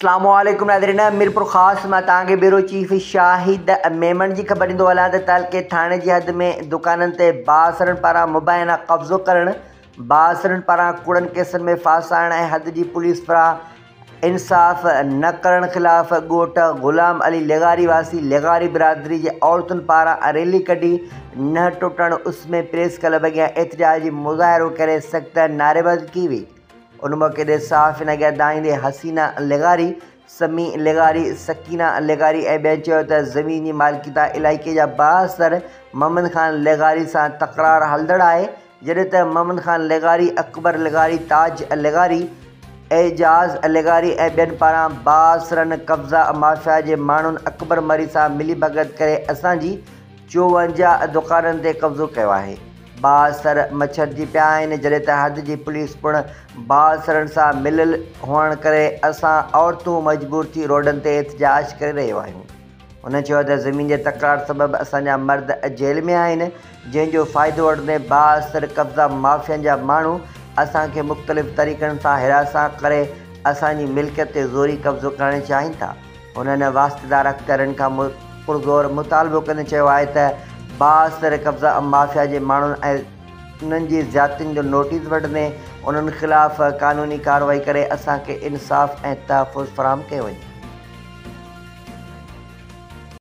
अस्सलामुअलैकुम नाज़रीन, मीरपुर ख़ास में तव्हांखे ब्यूरो चीफ शाहिद मेमन जी ख़बर ॾींदो हलां त तालके थाणे जी हद में दुकाननि ते बासरनि पारां मुबैना कब्ज़ो करणु, बासरनि पारां कूड़नि केसनि में फासाइण ऐं हद जी पुलिस पारां इंसाफ़ न करण ख़िलाफ़ ॻोठ ग़ुलाम अली लेगारी वासी लेगारी बिरादरी जे औरतुनि पारां रैली कढी न टुटण उस में प्रेस क्लब अॻियां एहतजाजी मुज़ाहिरो करे सख़्त नारेबाज़ी की हुई। उन मौक़े ते सहाफ़ियुनि अॻियां दाईंदे हसीना लेगारी, समी लेगारी, सकीना लेगारी ऐं ॿियनि चयो त ज़मीन जी मालिकीता इलाइक़े जा 72 मोहम्मद ख़ान लेगारी सां तकरार हलंदड़ आहे, जॾहिं त मोहम्मद ख़ान लेगारी, अकबर लेगारी, ताज लेगारी, एजाज़ लेगारी ऐं ॿियनि पारां बासरनि कब्ज़ा माफ़िया जे माण्हुनि अकबर मरी सां मिली भगत करे असांजी 54 दुकाननि ते कब्ज़ो कयो आहे। बासर मच्छरजी पिया आहिनि, जॾहिं त हद जी पुलिस पिणु बासरनि सां मिलियल हुअण करे असां औरतूं मजबूर थी रोडनि ते एहतजाज करे रहियूं आहियूं। हुन चयो त ज़मीन जे तकरार सबबि असांजा मर्द जेल में आहिनि, जंहिंजो फ़ाइदो वठंदे बासर कब्ज़ा माफ़ियनि जा माण्हू असांखे मुख़्तलिफ़ तरीक़नि सां हिरासा करे असांजी मिल्कियत ते ज़ोरी कब्ज़ो करणु चाहिनि था। हुननि वास्तेदार अख़्तियारनि खां पुरज़ोर मुतालबो कंदे चयो आहे त बासर कब्ज़ा माफ़िया जे माण्हुनि ऐं उन्हनि जी ज़्यादतियुनि जो नोटिस वठंदे उन्हनि ख़िलाफ़ क़ानूनी कार्रवाई करे असांखे इंसाफ़ ऐं तहफ़ुज़ फ़राहम कयो वञे।